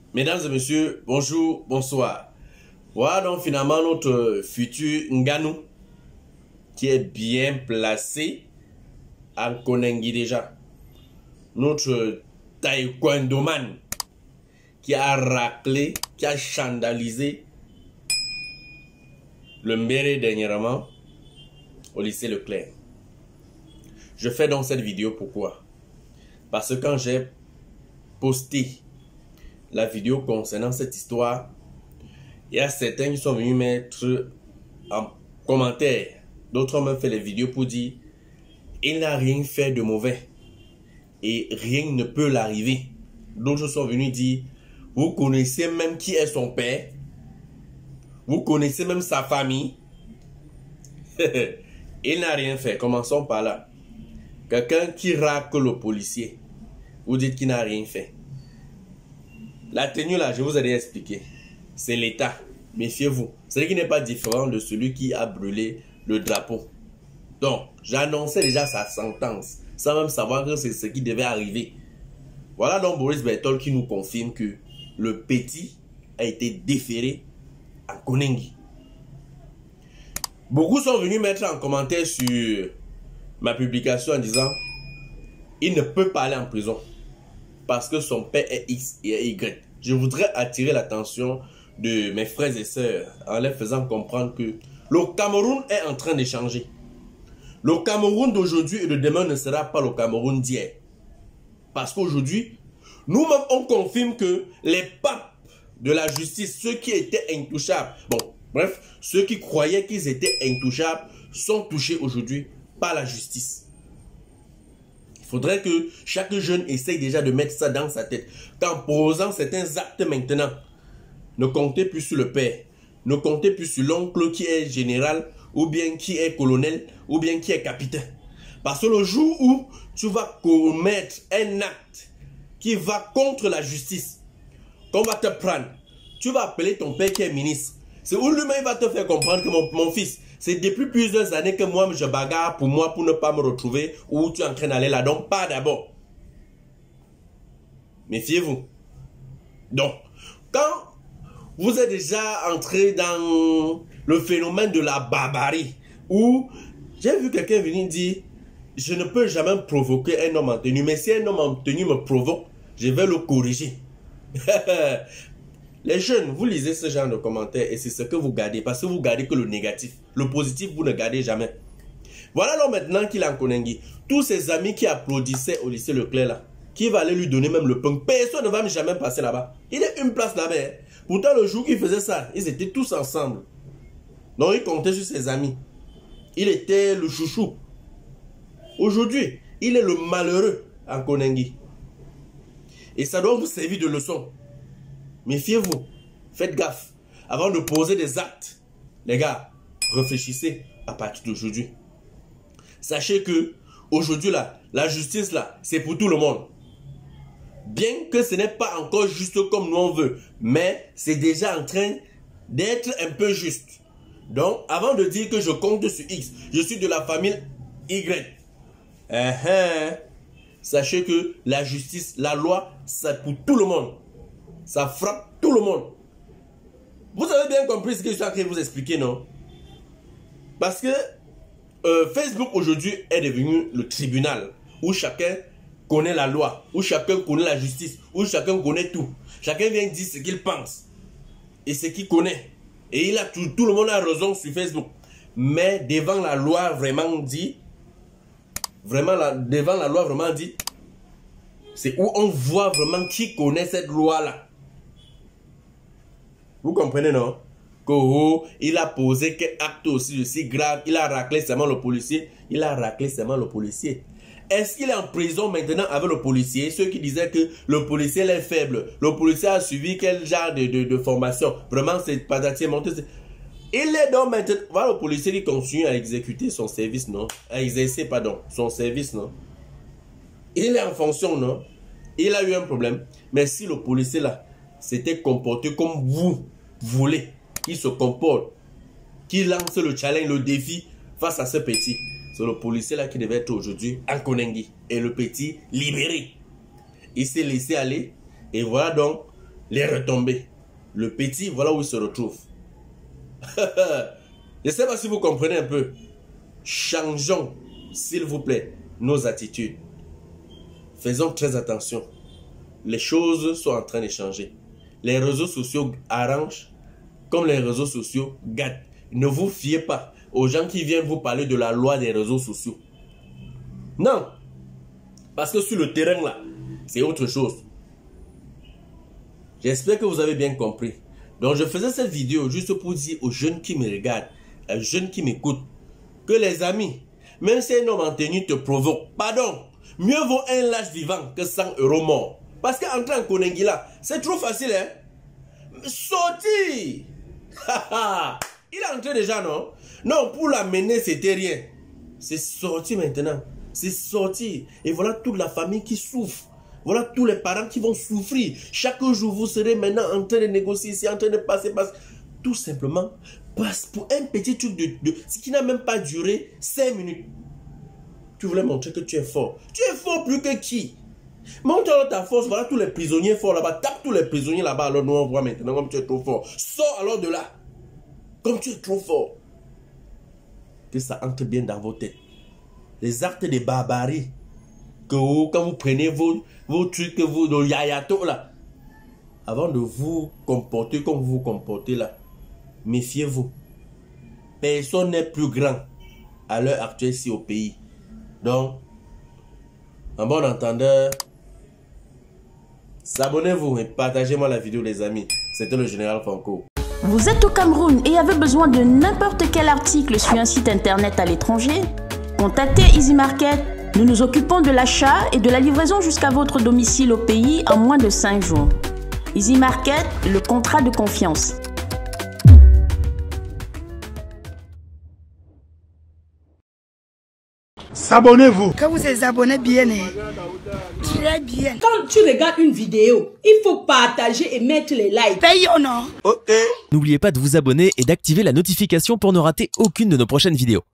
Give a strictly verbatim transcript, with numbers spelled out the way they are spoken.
Mesdames et messieurs, bonjour, bonsoir. Voilà donc finalement notre futur Nganou qui est bien placé en Koningui déjà. Notre taekwondo-man qui a raclé, qui a chandalisé le Mbéré dernièrement au lycée Leclerc. Je fais donc cette vidéo pourquoi? Parce que quand j'ai posté la vidéo concernant cette histoire, il y a certains qui sont venus mettre en commentaire, d'autres ont même fait les vidéos pour dire il n'a rien fait de mauvais et rien ne peut l'arriver. D'autres sont venus dire vous connaissez même qui est son père, vous connaissez même sa famille. Il n'a rien fait. Commençons par là. Quelqu'un qui racle le policier, vous dites qu'il n'a rien fait. La tenue là, je vous ai déjà expliqué. C'est l'État. Méfiez-vous. C'est qui n'est pas différent de celui qui a brûlé le drapeau. Donc, j'annonçais déjà sa sentence, sans même savoir que c'est ce qui devait arriver. Voilà donc Boris Berthold qui nous confirme que le petit a été déféré à Koningui. Beaucoup sont venus mettre en commentaire sur ma publication en disant il ne peut pas aller en prison parce que son père est X et est Y. Je voudrais attirer l'attention de mes frères et sœurs en leur faisant comprendre que le Cameroun est en train de changer. Le Cameroun d'aujourd'hui et de demain ne sera pas le Cameroun d'hier. Parce qu'aujourd'hui, nous-mêmes on confirme que les papes de la justice, ceux qui étaient intouchables, bon, bref, ceux qui croyaient qu'ils étaient intouchables, sont touchés aujourd'hui par la justice. Il faudrait que chaque jeune essaye déjà de mettre ça dans sa tête. Qu'en posant certains actes maintenant, ne comptez plus sur le père, ne comptez plus sur l'oncle qui est général, ou bien qui est colonel, ou bien qui est capitaine. Parce que le jour où tu vas commettre un acte qui va contre la justice, qu'on va te prendre, tu vas appeler ton père qui est ministre. C'est où lui-même va te faire comprendre que mon, mon fils, c'est depuis plusieurs années que moi je bagarre pour moi pour ne pas me retrouver où tu es en train d'aller là. Donc pas d'abord. Méfiez-vous. Donc, quand vous êtes déjà entré dans le phénomène de la barbarie, où j'ai vu quelqu'un venir dire je ne peux jamais provoquer un homme en tenue, mais si un homme en tenue me provoque, je vais le corriger. Les jeunes, vous lisez ce genre de commentaires et c'est ce que vous gardez parce que vous gardez que le négatif. Le positif, vous ne gardez jamais. Voilà alors maintenant qu'il est en Koningui. Tous ses amis qui applaudissaient au lycée Leclerc là, qui va aller lui donner même le pain. Personne ne va jamais passer là-bas. Il est une place là-bas. Hein. Pourtant, le jour qu'il faisait ça, ils étaient tous ensemble. Donc, il comptait sur ses amis. Il était le chouchou. Aujourd'hui, il est le malheureux en Koningui. Et ça doit vous servir de leçon. Méfiez-vous, faites gaffe. Avant de poser des actes, les gars, réfléchissez à partir d'aujourd'hui. Sachez que aujourd'hui là, la justice là, c'est pour tout le monde. Bien que ce n'est pas encore juste comme nous on veut, mais c'est déjà en train d'être un peu juste. Donc, avant de dire que je compte sur X, je suis de la famille Y. Uh-huh. Sachez que la justice, la loi, c'est pour tout le monde. Ça frappe tout le monde. Vous avez bien compris ce que je suis en train de vous expliquer, non? Parce que euh, Facebook aujourd'hui est devenu le tribunal où chacun connaît la loi, où chacun connaît la justice, où chacun connaît tout. Chacun vient dire ce qu'il pense et ce qu'il connaît. Et il a tout, tout le monde a raison sur Facebook. Mais devant la loi vraiment dit, vraiment la, devant la loi vraiment dit, c'est où on voit vraiment qui connaît cette loi-là. Vous comprenez, non? Que oh, il a posé quel acte aussi, aussi grave. Il a raclé seulement le policier. Il a raclé seulement le policier. Est-ce qu'il est en prison maintenant avec le policier? Ceux qui disaient que le policier est faible. Le policier a suivi quel genre de, de, de formation? Vraiment, c'est patati monté. Il est donc maintenant... Voilà le policier qui continue à exécuter son service, non? À exercer, pardon, son service, non? Il est en fonction, non? Il a eu un problème. Mais si le policier là s'était comporté comme vous voulez qu'il se comporte, qu'il lance le challenge, le défi face à ce petit, c'est le policier là qui devait être aujourd'hui en Koningui et le petit libéré. Il s'est laissé aller et voilà donc les retombées. Le petit, voilà où il se retrouve. Je ne sais pas si vous comprenez un peu. Changeons, s'il vous plaît, nos attitudes. Faisons très attention. Les choses sont en train de changer. Les réseaux sociaux arrangent comme les réseaux sociaux gâtent. Ne vous fiez pas aux gens qui viennent vous parler de la loi des réseaux sociaux. Non. Parce que sur le terrain là, c'est autre chose. J'espère que vous avez bien compris. Donc je faisais cette vidéo juste pour dire aux jeunes qui me regardent, aux jeunes qui m'écoutent, que les amis, même si un homme en tenue te provoque, pardon, mieux vaut un lâche vivant que cent euros mort. Parce qu'entrer en Konengi là, c'est trop facile, hein. Sorti. Il est entré déjà, non? Non, pour l'amener, c'était rien. C'est sorti maintenant. C'est sorti. Et voilà toute la famille qui souffre. Voilà tous les parents qui vont souffrir. Chaque jour, vous serez maintenant en train de négocier ici, en train de passer, passer. Tout simplement, parce pour un petit truc de, de ce qui n'a même pas duré cinq minutes. Tu voulais montrer que tu es fort. Tu es fort plus que qui? Montre ta force. Voilà tous les prisonniers forts là-bas. Tape tous les prisonniers là-bas. Alors nous on voit maintenant comme tu es trop fort. Sors alors de là. Comme tu es trop fort. Que ça entre bien dans vos têtes. Les actes de barbarie. Que vous, quand vous prenez vos, vos trucs, vos de yayato là. Avant de vous comporter comme vous vous comportez là. Méfiez-vous. Personne n'est plus grand à l'heure actuelle ici au pays. Donc, en bon entendeur, abonnez-vous et partagez-moi la vidéo les amis. C'était le général Franco. Vous êtes au Cameroun et avez besoin de n'importe quel article sur un site internet à l'étranger? Contactez Easy Market. Nous nous occupons de l'achat et de la livraison jusqu'à votre domicile au pays en moins de cinq jours. Easy Market, le contrat de confiance. Abonnez-vous. Quand vous êtes abonné bien, très bien. Quand tu regardes une vidéo, il faut partager et mettre les likes. Paye ou non? Ok. N'oubliez pas de vous abonner et d'activer la notification pour ne rater aucune de nos prochaines vidéos.